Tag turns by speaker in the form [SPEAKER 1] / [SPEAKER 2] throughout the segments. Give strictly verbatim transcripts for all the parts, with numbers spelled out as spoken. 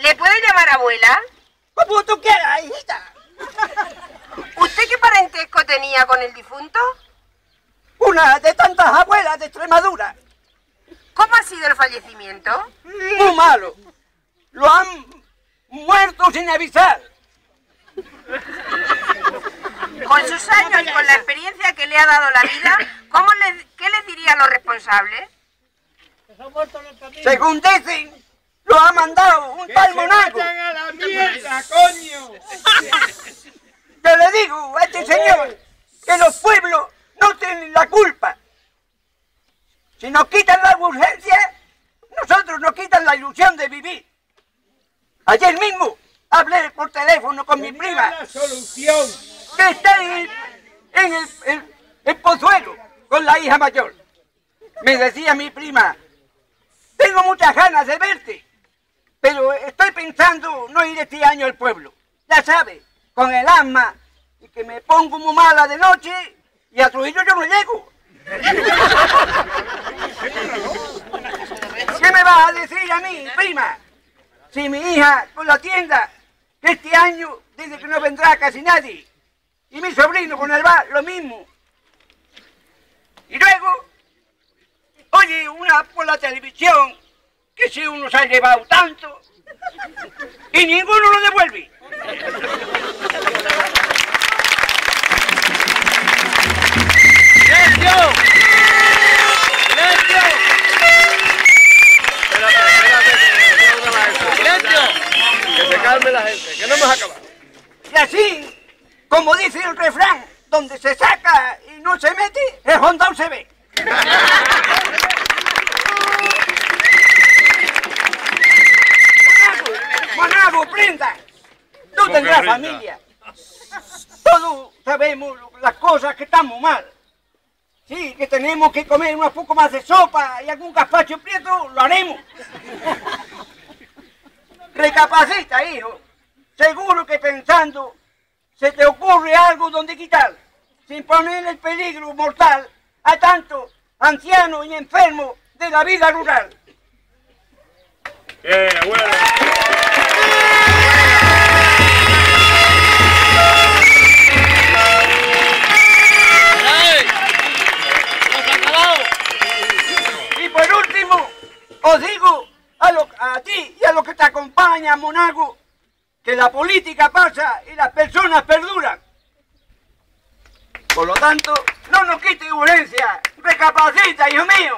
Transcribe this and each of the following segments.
[SPEAKER 1] ¿Le puedo llamar abuela?
[SPEAKER 2] Como tú quieras, hijita.
[SPEAKER 1] ¿Usted qué parentesco tenía con el difunto?
[SPEAKER 2] Una de tantas abuelas de Extremadura.
[SPEAKER 1] ¿Cómo ha sido el fallecimiento?
[SPEAKER 2] Muy malo. Lo han muerto sin avisar.
[SPEAKER 1] Con sus años y con la experiencia que le ha dado la vida, ¿cómo le, ¿qué les diría a los responsables?
[SPEAKER 2] Según dicen, lo ha mandado un tal Monago.
[SPEAKER 3] ¡A la mierda, coño!
[SPEAKER 2] Yo le digo a este señor que los pueblos no tienen la culpa. Si nos quitan la urgencia, nosotros nos quitan la ilusión de vivir. Ayer mismo hablé por teléfono con mi prima,
[SPEAKER 3] la solución.
[SPEAKER 2] que está en el, en el, el- el Pozuelo con la hija mayor. Me decía mi prima, tengo muchas ganas de verte, pero estoy pensando no ir este año al pueblo. Ya sabes, con el asma y que me pongo muy mala de noche y a Trujillo yo no llego. ¿Qué me vas a decir a mí, prima? Si mi hija con la tienda, que este año dice que no vendrá casi nadie, y mi sobrino con el bar, lo mismo. Y luego, oye una por la televisión, que si uno se ha llevado tanto, y ninguno lo devuelve.
[SPEAKER 4] ¡Silencio! ¡Silencio! Espérate, espérate, que no graba eso. ¡Silencio! Que se calme la gente, que no hemos acabado.
[SPEAKER 2] Y así, como dice el refrán, donde se saca y no se mete, el hondao se ve. Monago, Monago, prenda. Tú tendrás
[SPEAKER 4] prenda?
[SPEAKER 2] familia. Todos sabemos las cosas que estamos mal. Sí, que tenemos que comer un poco más de sopa y algún gazpacho prieto, lo haremos. Recapacita, hijo. Seguro que pensando se te ocurre algo donde quitar, sin poner el peligro mortal a tanto anciano y enfermo de la vida rural.
[SPEAKER 4] Bien, abuelo.
[SPEAKER 2] Y por último, os digo a, lo- a ti y a los que te acompañan, Monago, que la política pasa y las personas perduran. Por lo tanto, no nos quite violencia. Recapacita, hijo mío.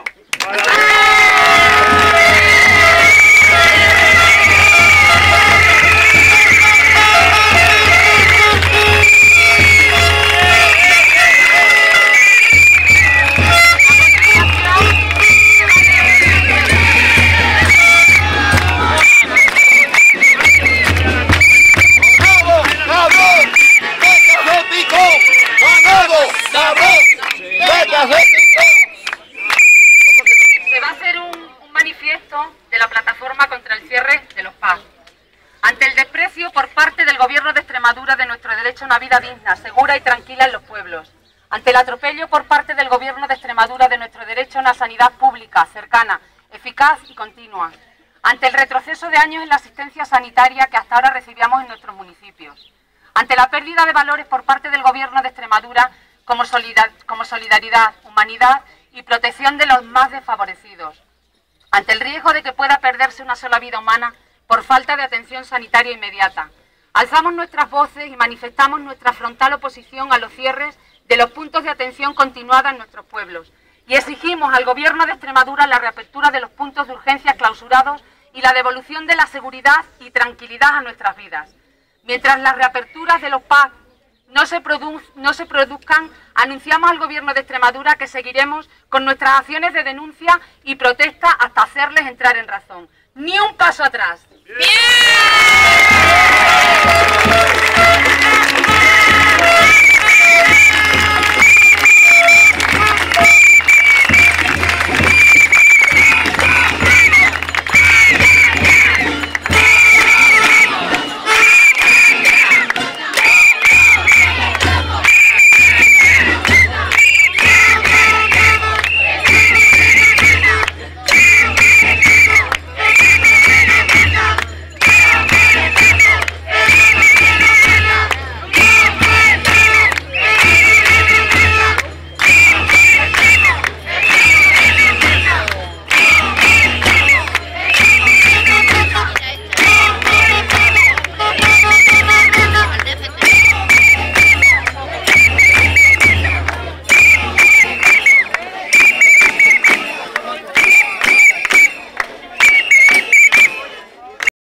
[SPEAKER 5] Se va a hacer un, un manifiesto de la plataforma contra el cierre de los P A C. Ante el desprecio por parte del Gobierno de Extremadura de nuestro derecho a una vida digna, segura y tranquila en los pueblos. Ante el atropello por parte del Gobierno de Extremadura de nuestro derecho a una sanidad pública, cercana, eficaz y continua. Ante el retroceso de años en la asistencia sanitaria que hasta ahora recibíamos en nuestros municipios. Ante la pérdida de valores por parte del Gobierno de Extremadura como, solidar- como solidaridad, humanidad y protección de los más desfavorecidos. Ante el riesgo de que pueda perderse una sola vida humana por falta de atención sanitaria inmediata. Alzamos nuestras voces y manifestamos nuestra frontal oposición a los cierres de los puntos de atención continuada en nuestros pueblos. Y exigimos al Gobierno de Extremadura la reapertura de los puntos de urgencia clausurados y la devolución de la seguridad y tranquilidad a nuestras vidas. Mientras las reaperturas de los P A C no se, produ no se produzcan, anunciamos al Gobierno de Extremadura que seguiremos con nuestras acciones de denuncia y protesta hasta hacerles entrar en razón. ¡Ni un paso atrás! ¡Bien!